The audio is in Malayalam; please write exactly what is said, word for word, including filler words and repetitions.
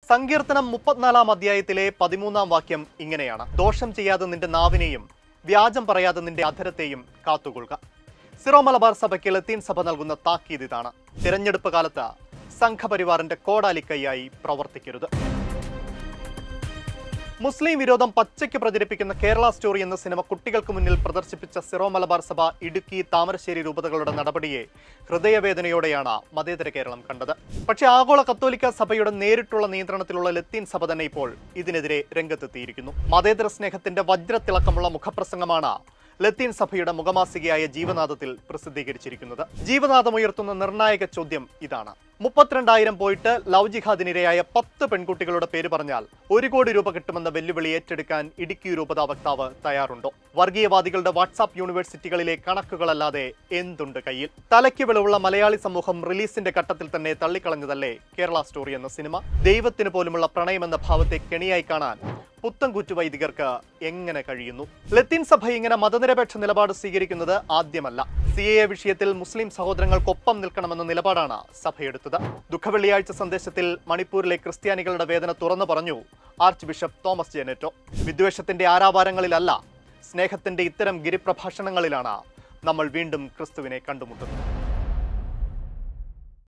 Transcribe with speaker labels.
Speaker 1: സങ്കീർത്തനം മുപ്പത്തിനാലാം അധ്യായത്തിലെ പതിമൂന്നാം വാക്യം ഇങ്ങനെയാണ്: ദോഷം ചെയ്യാതെ നിന്റെ നാവിനെയും വ്യാജം പറയാതെ നിന്റെ അധരത്തെയും കാത്തുകൊള്ളുക. സിറോ മലബാർ സഭയ്ക്ക് ലത്തീൻ സഭ നൽകുന്ന താക്കീത് ഇതാണ്: തിരഞ്ഞെടുപ്പ് കാലത്ത് സംഘപരിവാറിന്റെ കോടാലിക്കൈയായി പ്രവർത്തിക്കരുത്. മുസ്ലിം വിരോധം പച്ചയ്ക്ക് പ്രചരിപ്പിക്കുന്ന കേരള സ്റ്റോറി എന്ന സിനിമ കുട്ടികൾക്ക് മുന്നിൽ പ്രദർശിപ്പിച്ച സിറോ മലബാർ സഭ ഇടുക്കി താമരശ്ശേരി രൂപതകളുടെ നടപടിയെ ഹൃദയവേദനയോടെയാണ് മതേതര കേരളം കണ്ടത്. പക്ഷേ ആഗോള കത്തോലിക്ക സഭയുടെ നേരിട്ടുള്ള നിയന്ത്രണത്തിലുള്ള ലത്തീൻ സഭ തന്നെ ഇപ്പോൾ ഇതിനെതിരെ രംഗത്തെത്തിയിരിക്കുന്നു. മതേതര സ്നേഹത്തിന്റെ വജ്രത്തിളക്കമുള്ള മുഖപ്രസംഗമാണ് ലത്തീൻ സഭയുടെ മുഖമാസികയായ ജീവനാഥത്തിൽ പ്രസിദ്ധീകരിച്ചിരിക്കുന്നത്. ജീവനാഥമുയർത്തുന്ന നിർണായക ചോദ്യം ഇതാണ്: മുപ്പത്തിരണ്ടായിരം പോയിട്ട് ലവ് ജിഹാദിനിരയായ പത്ത് പെൺകുട്ടികളുടെ പേര് പറഞ്ഞാൽ ഒരു കോടി രൂപ കിട്ടുമെന്ന വെല്ലുവിളി ഏറ്റെടുക്കാൻ ഇടുക്കി രൂപതാ വക്താവ് തയ്യാറുണ്ടോ? വർഗീയവാദികളുടെ വാട്സാപ്പ് യൂണിവേഴ്സിറ്റികളിലെ കണക്കുകളല്ലാതെ എന്തുണ്ട് കയ്യിൽ? തലയ്ക്ക് വെളിവുള്ള മലയാളി സമൂഹം റിലീസിന്റെ ഘട്ടത്തിൽ തന്നെ തള്ളിക്കളഞ്ഞതല്ലേ കേരള സ്റ്റോറി എന്ന സിനിമ? ദൈവത്തിന് പോലുമുള്ള പ്രണയമെന്ന ഭാവത്തെ കെണിയായി കാണാൻ പുത്തൻകുറ്റു വൈദികർക്ക് എങ്ങനെ കഴിയുന്നു? ലത്തീൻ സഭ ഇങ്ങനെ മതനിരപേക്ഷ നിലപാട് സ്വീകരിക്കുന്നത് ആദ്യമല്ല. സി എ എ വിഷയത്തിൽ മുസ്ലിം സഹോദരങ്ങൾക്കൊപ്പം നിൽക്കണമെന്ന നിലപാടാണ് സഭയെടുത്തത്. ദുഃഖവെള്ളിയാഴ്ച സന്ദേശത്തിൽ മണിപ്പൂരിലെ ക്രിസ്ത്യാനികളുടെ വേദന തുറന്നു പറഞ്ഞു ആർച്ച് ബിഷപ്പ് തോമസ് ജെനെറ്റോ. വിദ്വേഷത്തിന്റെ ആരാവാരങ്ങളിലല്ല, സ്നേഹത്തിന്റെ ഇത്തരം ഗിരിപ്രഭാഷണങ്ങളിലാണ് നമ്മൾ വീണ്ടും ക്രിസ്തുവിനെ കണ്ടുമുട്ടുന്നത്.